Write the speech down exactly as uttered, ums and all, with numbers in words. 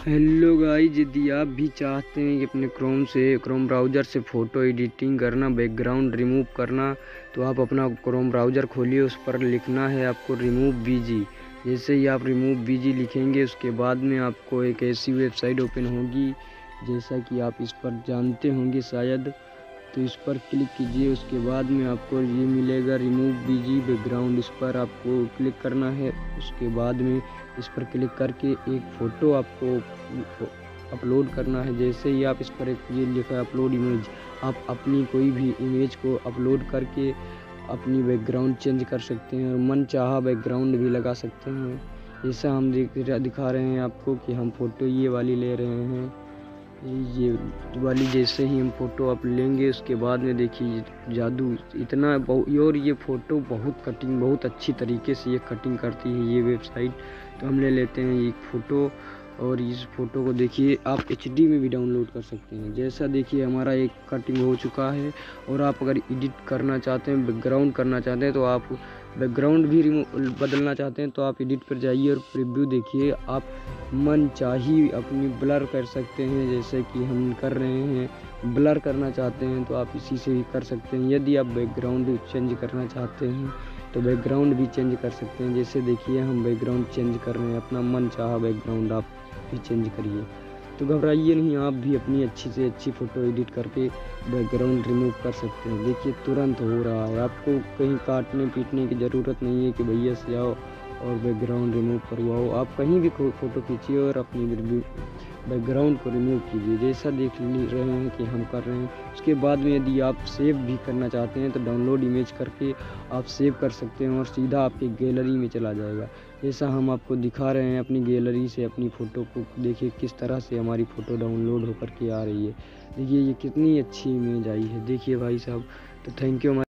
Hello guys, यदि आप भी चाहते हैं कि अपने क्रोम से क्रोम ब्राउज़र से फ़ोटो एडिटिंग करना, बैकग्राउंड रिमूव करना, तो आप अपना क्रोम ब्राउज़र खोलिए। उस पर लिखना है आपको रिमूव बीजी। जैसे ही आप रिमूव बीजी लिखेंगे, उसके बाद में आपको एक ऐसी वेबसाइट ओपन होगी, जैसा कि आप इस पर जानते होंगे शायद। तो इस पर क्लिक कीजिए। उसके बाद में आपको ये मिलेगा रिमूव बीजी बैकग्राउंड। इस पर आपको क्लिक करना है। उसके बाद में इस पर क्लिक करके एक फ़ोटो आपको अपलोड करना है। जैसे ही आप इस पर एक ये लिखा है अपलोड इमेज, आप अपनी कोई भी इमेज को अपलोड करके अपनी बैकग्राउंड चेंज कर सकते हैं और मन चाहा बैकग्राउंड भी लगा सकते हैं। जैसा हम दिखा रहे हैं आपको कि हम फ़ोटो ये वाली ले रहे हैं, ये वाली। जैसे ही हम फ़ोटो आप लेंगे, उसके बाद में देखिए जादू इतना। और ये फ़ोटो बहुत कटिंग बहुत अच्छी तरीके से ये कटिंग करती है ये वेबसाइट। तो हम ले लेते हैं एक फ़ोटो, और इस फ़ोटो को देखिए आप एच डी में भी डाउनलोड कर सकते हैं। जैसा देखिए हमारा एक कटिंग हो चुका है। और आप अगर एडिट करना चाहते हैं, बैकग्राउंड करना चाहते हैं, तो आप बैकग्राउंड भी रिमूव बदलना चाहते हैं, तो आप एडिट पर जाइए और प्रीव्यू देखिए। आप मन चाही अपनी ब्लर कर सकते हैं, जैसे कि हम कर रहे हैं। ब्लर करना चाहते हैं तो आप इसी से भी कर सकते हैं। यदि आप बैकग्राउंड चेंज करना चाहते हैं तो बैकग्राउंड भी चेंज कर सकते हैं। जैसे देखिए हम बैकग्राउंड चेंज कर रहे हैं, अपना मन चाहा बैकग्राउंड आप भी चेंज करिए। तो घबराइए नहीं, आप भी अपनी अच्छी से अच्छी फ़ोटो एडिट करके बैकग्राउंड रिमूव कर सकते हैं। देखिए तुरंत हो रहा है, आपको कहीं काटने पीटने की ज़रूरत नहीं है कि भैया से आओ और बैकग्राउंड रिमूव करवाओ। आप कहीं भी फ़ोटो खींचिए और अपनी बैकग्राउंड को रिमूव कीजिए, जैसा देख रहे हैं कि हम कर रहे हैं। उसके बाद में यदि आप सेव भी करना चाहते हैं तो डाउनलोड इमेज करके आप सेव कर सकते हैं और सीधा आपकी गैलरी में चला जाएगा। जैसा हम आपको दिखा रहे हैं, अपनी गैलरी से अपनी फ़ोटो को देखिए किस तरह से हमारी फ़ोटो डाउनलोड होकर के आ रही है। देखिए ये कितनी अच्छी इमेज आई है, देखिए भाई साहब। तो थैंक यू।